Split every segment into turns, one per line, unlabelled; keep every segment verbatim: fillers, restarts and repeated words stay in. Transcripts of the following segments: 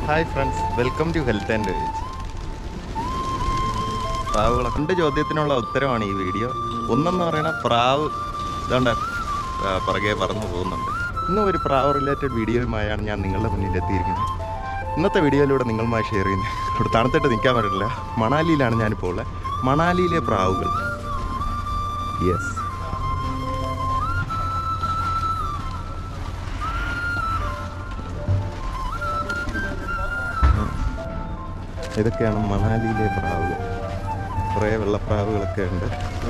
Hi friends, welcome to Health and Village. പ്രാവുകളെ രണ്ട് ചോദ്യത്തിനുള്ള ഉത്തരമാണ് ഈ വീഡിയോ. ഒന്നെന്ന് പറയുന്നത് പ്രാവ് ഇതാണ്ട് പുറകെ പറന്നു പോകുന്നുണ്ട്. ഇന്നും ഒരു പ്രാവ് റിലേറ്റഡ് വീഡിയോയുമായാണ് ഞാൻ നിങ്ങളുടെ മുന്നിൽ എത്തിയിരിക്കുന്നത്. ഇന്നത്തെ വീഡിയോയിലൂടെ നിങ്ങളുമായി ഷെയർ ചെയ്യുന്നത് ഇവിടെ തണുത്തിട്ട് നിൽക്കാൻ പറ്റില്ല. മണാലിയിലാണ് ഞാനിപ്പോൾ ഉള്ളത്. മണാലിയിലെ പ്രാവുകൾ. യെസ്, ഇതൊക്കെയാണ് മണാലിയിലെ പ്രാവുകൾ. കുറേ വെള്ളപ്രാവുകളൊക്കെ ഉണ്ട്.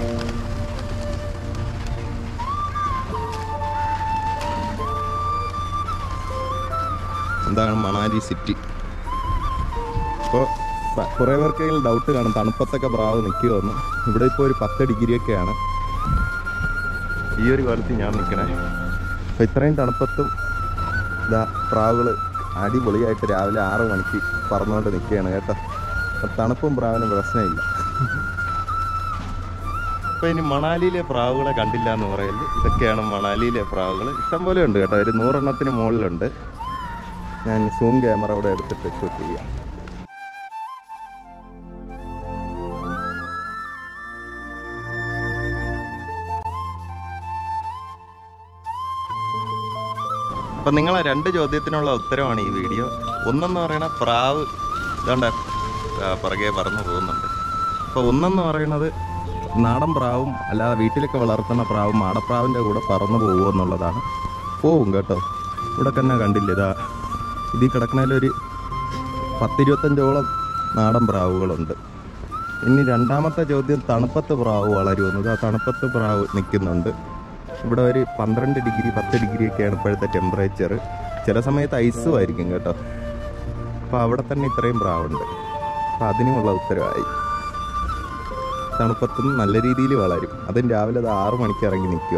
എന്താണ് മണാലി സിറ്റി. ഇപ്പോൾ കുറേ പേർക്കെങ്കിലും ഡൗട്ട് കാണും തണുപ്പത്തൊക്കെ പ്രാവ് നിൽക്കുമെന്ന്. ഇവിടെ ഇപ്പോൾ ഒരു പത്ത് ഡിഗ്രിയൊക്കെയാണ് ഈ ഒരു കാലത്ത് ഞാൻ നിൽക്കണേ. അപ്പോൾ ഇത്രയും തണുപ്പത്തും ഇതാ പ്രാവുകൾ അടിപൊളിയായിട്ട് രാവിലെ ആറ് മണിക്ക് പറന്നുകൊണ്ട് നിൽക്കുകയാണ് കേട്ടോ. തണുപ്പും പ്രാവിനും പ്രശ്നമില്ല. അപ്പോൾ ഇനി മണാലിയിലെ പ്രാവുകളെ കണ്ടില്ല എന്ന് പറയുന്നത് ഇതൊക്കെയാണ് മണാലിയിലെ പ്രാവുകൾ. ഇഷ്ടംപോലെ ഉണ്ട് കേട്ടോ, ഒരു നൂറെണ്ണത്തിന് മുകളിലുണ്ട്. ഞാൻ സൂം ക്യാമറ ഇവിടെ എടുത്തിട്ട് ഷൂട്ട് ചെയ്യാം. അപ്പം നിങ്ങളെ രണ്ട് ചോദ്യത്തിനുള്ള ഉത്തരമാണ് ഈ വീഡിയോ. ഒന്നെന്ന് പറയുന്നത് പ്രാവ് ഇതാണ്ട് പുറകെ പറന്നു പോകുന്നുണ്ട്. അപ്പോൾ ഒന്നെന്ന് പറയുന്നത് നാടൻ പ്രാവും അല്ലാതെ വീട്ടിലൊക്കെ വളർത്തുന്ന പ്രാവും മാടപ്രാവിൻ്റെ കൂടെ പറന്നു പോകുമോ എന്നുള്ളതാണ്. പോവും കേട്ടോ. ഇവിടെ തന്നെ കണ്ടില്ല, ഇതാ ഇതിൽ കിടക്കുന്നതിലൊരു പത്തിരുപത്തഞ്ചോളം നാടൻ പ്രാവുകളുണ്ട്. ഇനി രണ്ടാമത്തെ ചോദ്യം തണുപ്പത്ത് പ്രാവ് വളരുമെന്നത്. ആ തണുപ്പത്ത് പ്രാവ് നിൽക്കുന്നുണ്ട്. ഇവിടെ ഒരു പന്ത്രണ്ട് ഡിഗ്രി പത്ത് ഡിഗ്രി ഒക്കെയാണ് ഇപ്പോഴത്തെ ടെമ്പറേച്ചർ. ചില സമയത്ത് ഐസും ആയിരിക്കും കേട്ടോ. അപ്പോൾ അവിടെ തന്നെ ഇത്രയും പ്രാവുണ്ട്. അപ്പോൾ അതിനുമുള്ള ഉത്തരവായി. തണുപ്പത്തും നല്ല രീതിയിൽ വളരും. അതും രാവിലെ അത് ആറു മണിക്ക് ഇറങ്ങി നിൽക്കുക.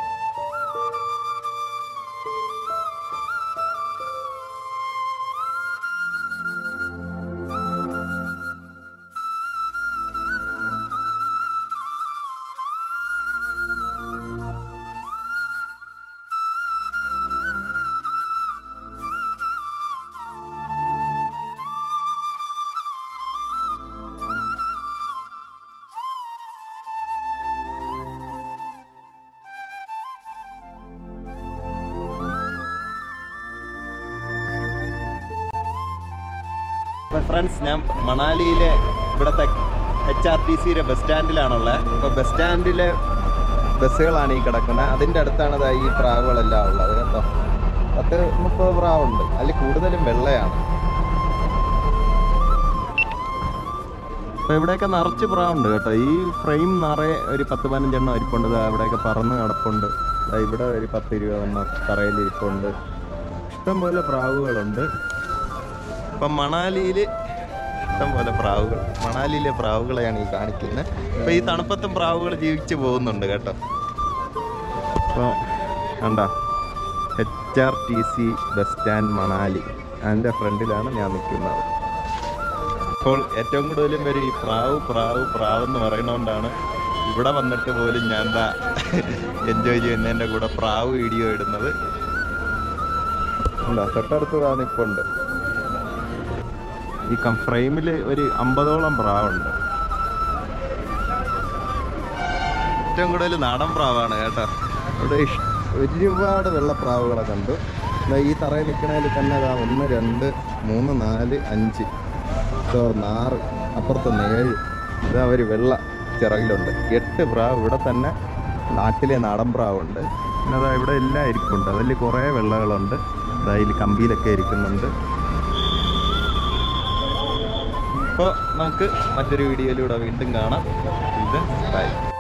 ഫ്രണ്ട്സ്, ഞാൻ മണാലിയിലെ ഇവിടുത്തെ എച്ച് ആർ ടി സിയുടെ ബസ് സ്റ്റാൻഡിലാണുള്ളത്. അപ്പോൾ ബസ് സ്റ്റാൻഡിലെ ബസ്സുകളാണ് ഈ കിടക്കുന്നത്. അതിൻ്റെ അടുത്താണ് ഈ പ്രാവുകളെല്ലാം ഉള്ളത് കേട്ടോ. പത്ത് മുപ്പത് പ്രാവുണ്ട്. അതിൽ കൂടുതലും വെള്ളയാണ്. അപ്പോൾ ഇവിടെയൊക്കെ നിറച്ച് പ്രാവുണ്ട് കേട്ടോ. ഈ ഫ്രെയിം നിറയെ ഒരു പത്ത് പതിനഞ്ചെണ്ണം ഇരിപ്പുണ്ട്. അവിടെയൊക്കെ പറന്ന് കിടപ്പുണ്ട്. ഇവിടെ ഒരു പത്ത് ഇരുപതെണ്ണം തറയിലിരിപ്പുണ്ട്. ഇഷ്ടംപോലെ പ്രാവുകളുണ്ട്. ഇപ്പം മണാലിയിൽ ഇഷ്ടംപോലെ പ്രാവുകൾ, മണാലിയിലെ പ്രാവുകളെയാണ് ഈ കാണിക്കുന്നത്. അപ്പോൾ ഈ തണുപ്പത്തും പ്രാവുകൾ ജീവിച്ച് പോകുന്നുണ്ട് കേട്ടോ. അപ്പോൾ കണ്ടോ, H R T C bus stand Manali, അതിൻ്റെ ഫ്രണ്ടിലാണ് ഞാൻ നിൽക്കുന്നത്. അപ്പോൾ ഏറ്റവും കൂടുതലും പേര് ഈ പ്രാവ് പ്രാവ് പ്രാവ് എന്ന് പറയുന്നതുകൊണ്ടാണ് ഇവിടെ വന്നിട്ട് പോലും ഞാൻ എന്താ എൻജോയ് ചെയ്യുന്നതിൻ്റെ കൂടെ പ്രാവ് വീഡിയോ ഇടുന്നത്. ഉണ്ടോ, തൊട്ടടുത്തതാണ് ഇപ്പോൾ ഉണ്ട്. ഈ കം ഫ്രെയിമിൽ ഒരു അമ്പതോളം പ്രാവുണ്ട്. ഏറ്റവും കൂടുതൽ നാടൻ പ്രാവാണ് കേട്ടോ. ഇവിടെ ഒരുപാട് വെള്ളപ്രാവുകളെ കണ്ടു. ഈ തറയിൽ നിൽക്കണതിൽ തന്നെ അതാ ഒന്ന് രണ്ട് മൂന്ന് നാല് അഞ്ച് ആറ്, അപ്പുറത്തൊന്ന് ഏഴ്. ഇതാ ഒരു വെള്ള ചിറകിലുണ്ട്. എട്ട് പ്രാവ് ഇവിടെ തന്നെ നാട്ടിലെ നാടൻ പ്രാവുണ്ട്. പിന്നെ അതാ ഇവിടെ എല്ലാം ഇരിപ്പുണ്ട്. അതിൽ കുറേ വെള്ളകളുണ്ട്. അതിൽ കമ്പിയിലൊക്കെ ഇരിക്കുന്നുണ്ട്. അപ്പോൾ നമുക്ക് മറ്റൊരു വീഡിയോയിലൂടെ വീണ്ടും കാണാം. ഇത് ബൈ.